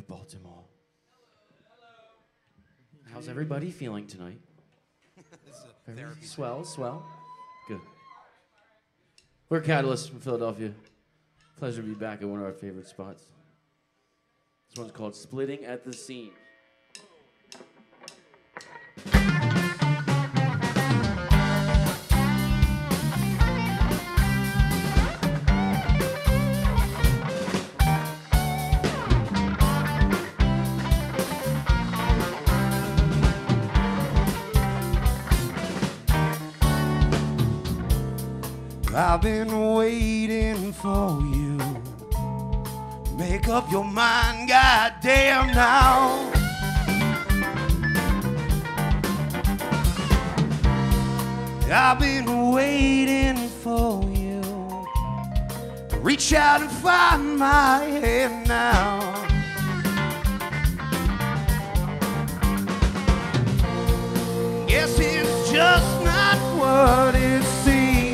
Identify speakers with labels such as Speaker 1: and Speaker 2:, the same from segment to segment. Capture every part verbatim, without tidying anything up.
Speaker 1: of Baltimore. How's everybody feeling tonight? Very swell, swell. Good. We're Catullus from Philadelphia. Pleasure to be back at one of our favorite spots. This one's called Splitting at the Seam.
Speaker 2: I've been waiting for you. Make up your mind, goddamn now. I've been waiting for you. Reach out and find my hand now. Guess it's just not what it seems.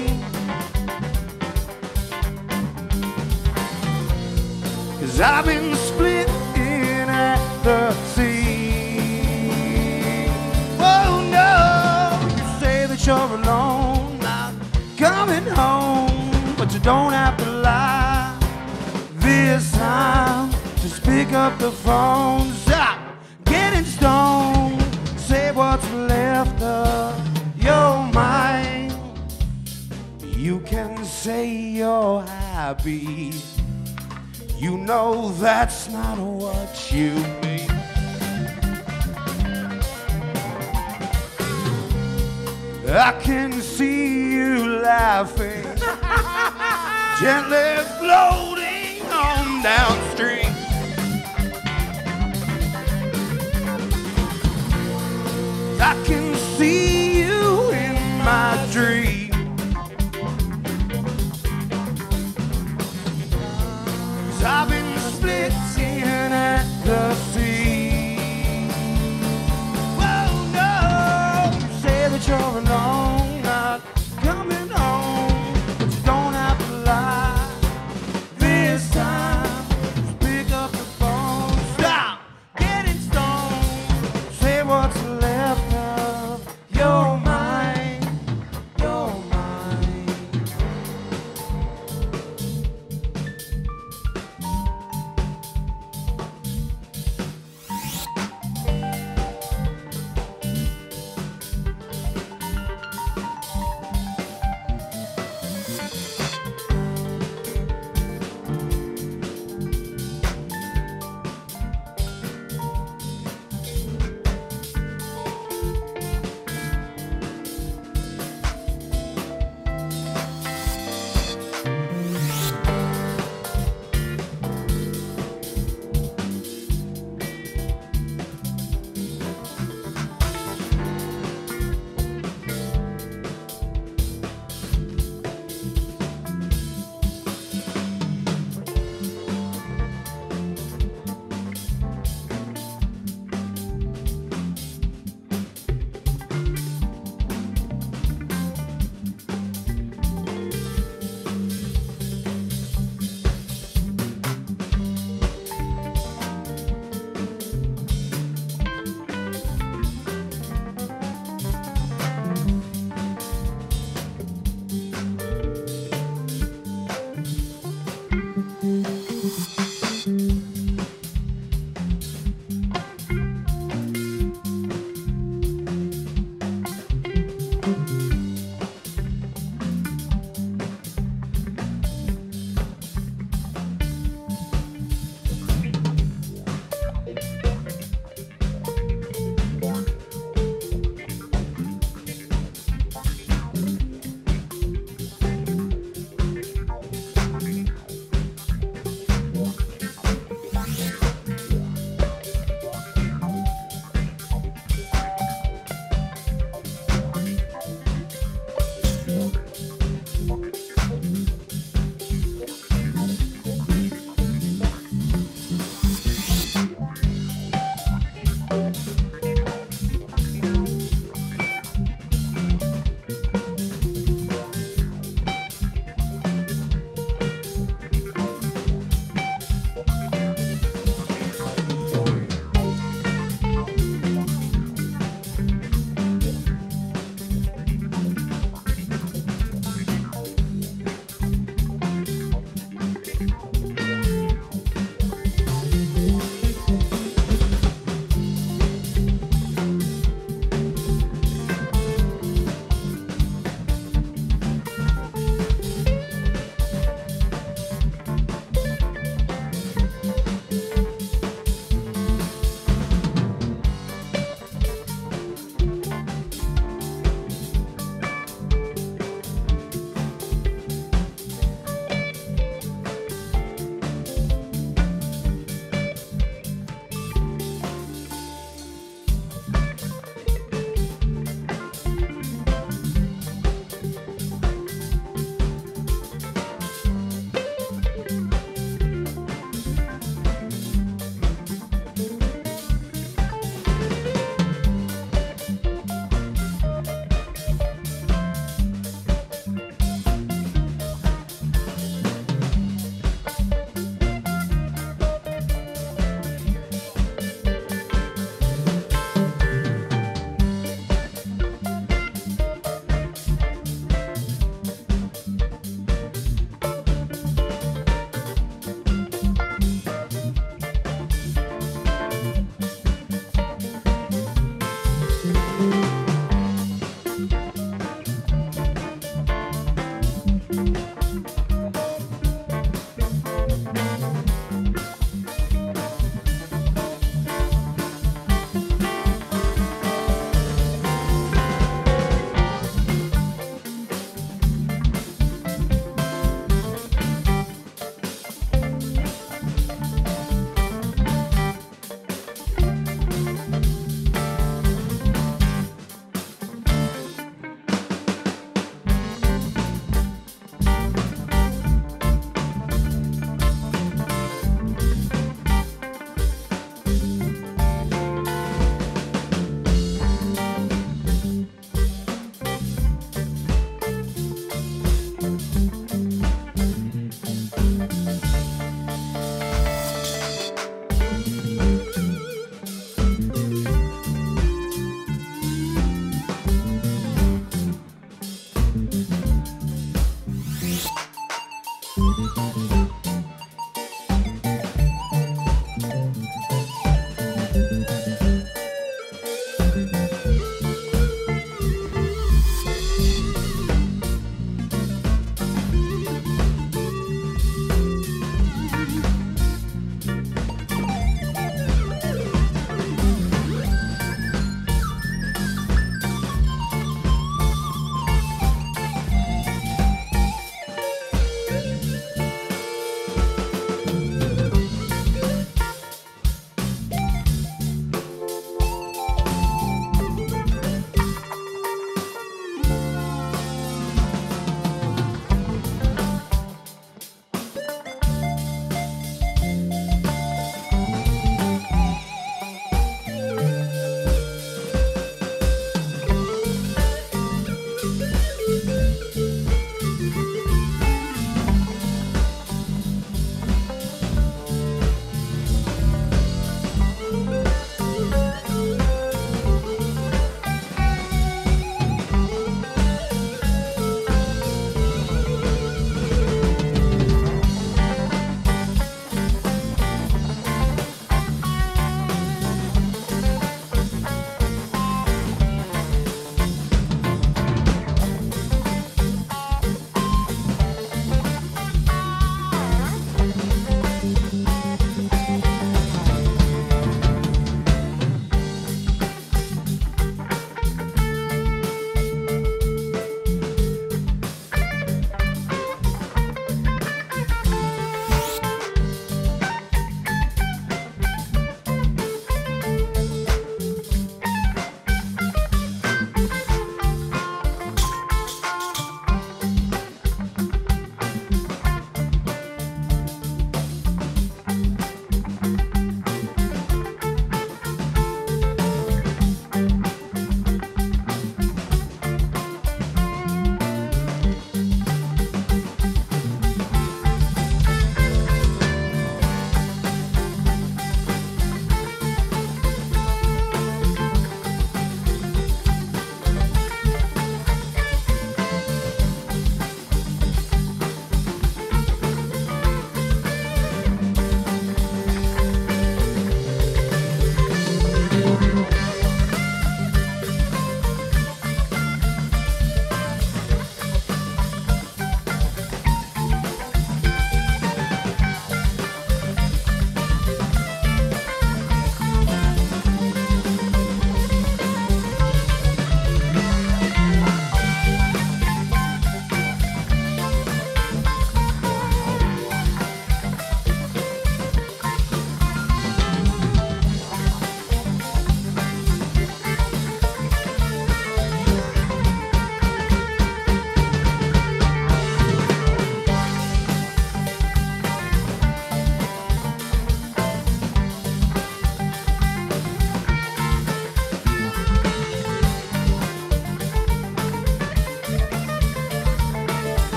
Speaker 2: Cause I've been split in at the seam. Oh no, you say that you're alone, not coming home, but you don't have to lie this time. Just pick up the phone, stop getting stoned, say what's left of your mind. You can say you're happy, you know that's not what you mean. I can see you laughing, gently floating on downstream. I can see you in my dream. I've been splitting at the seam. Well, no, you say that you're alone, not coming home, but you don't have to lie this time. Just pick up the phone, stop getting stoned, say what's left of your mind, your mind.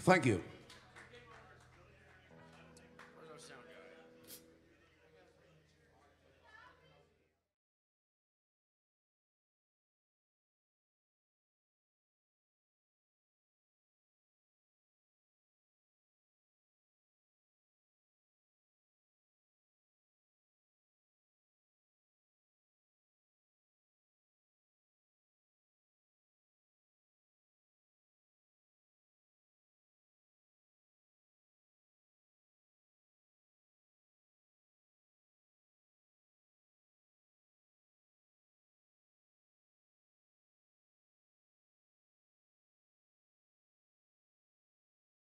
Speaker 3: Thank you.